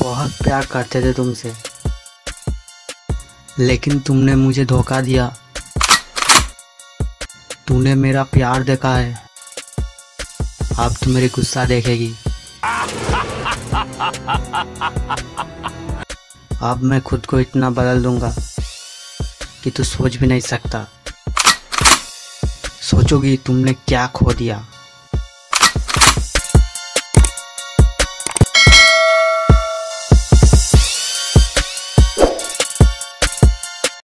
बहुत प्यार करते थे तुमसे, लेकिन तुमने मुझे धोखा दिया। तूने मेरा प्यार देखा है, अब तो मेरी गुस्सा देखेगी। अब मैं खुद को इतना बदल दूंगा कि तू सोच भी नहीं सकता। सोचोगी तुमने क्या खो दिया।